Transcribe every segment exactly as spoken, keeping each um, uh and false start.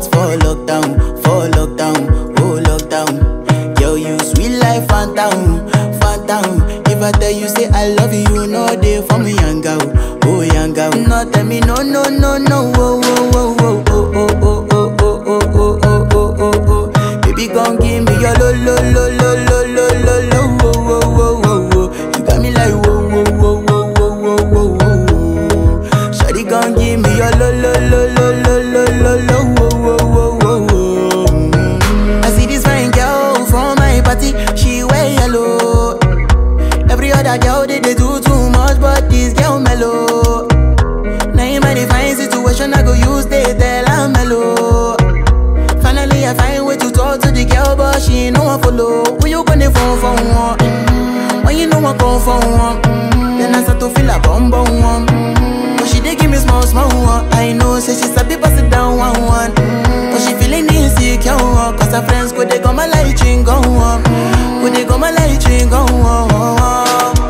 heart for lockdown, for lockdown, oh lockdown. Yo, you sweet life, phantom, phantom. If I tell you say I love you, no day for me, yanga, oh yanga. No tell me no, no, no, no, oh, oh, oh, oh, oh, oh, oh, oh, oh, oh, oh, oh, oh, oh. Baby, gon' give me your lo, lo, lo, lo, lo, lo, lo, lo, oh, oh, oh, oh, oh. You got me like whoa, whoa, whoa, whoa, whoa, whoa, whoa, whoa. Shawty gon' give me your lo, lo, lo, lo, lo, lo, lo, lo, oh, oh, oh, oh, oh. Mm. I see this fine girl from my party, she wear yellow. Every other girl they, they do too much, but this girl mellow. Now in my divine situation, I go use they tell I'm mellow. Finally I find way to talk to the girl, but she ain't no one follow. Who you gonna phone for one? Mm-hmm. When you know I come for one, mm-hmm. Then I start to feel a bum bum one. Mm-hmm. But she dey give me small small one. I know say she sabi pass it down one one. Mm-hmm. But she feeling insecure, cause her friends go they come my light ring go on. Go they come my light ring go on.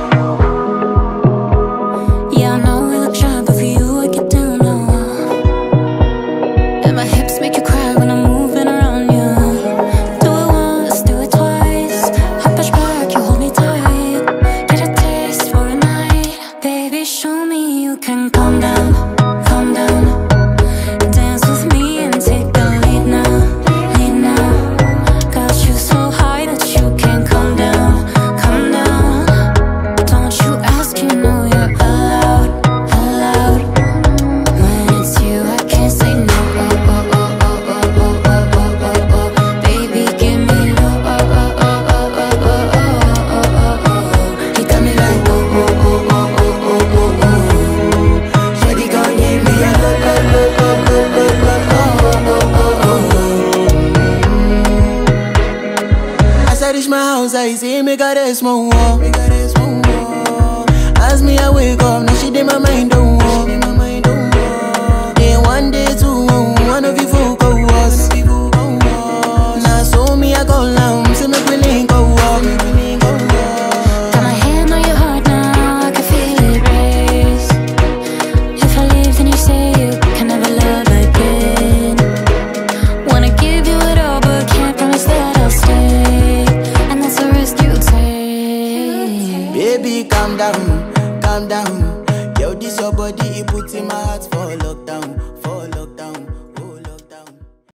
I say make her rest more. As me I wake up, now she dey my mind.